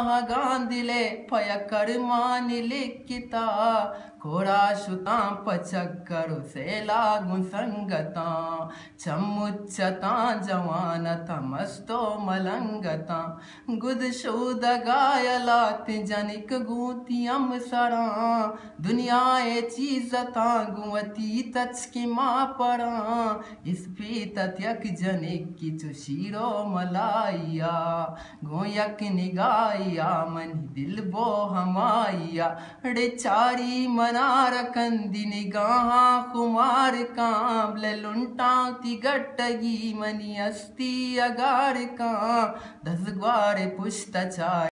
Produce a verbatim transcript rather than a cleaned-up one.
गांधिले फय कर्मा निलिखिता कोरा शुता पचक्करु से लागु संगता चमुच्चता जवान तमस्तो मलंगता गुद शूद गायलात जनिक गूतियम सरा दुनियाए चीजता गुवती तच की माँ परा इस्पी तत्यक जनिक की चुशीरो मलाइया गोयक निगाइया मन दिल बो हमाइया रे चारी मनार कंदी निगाहा कुमार काम ले लुंटा ती गट्टगी मनी अस्ती अगार काम दस ग्वारे पुष्ट चार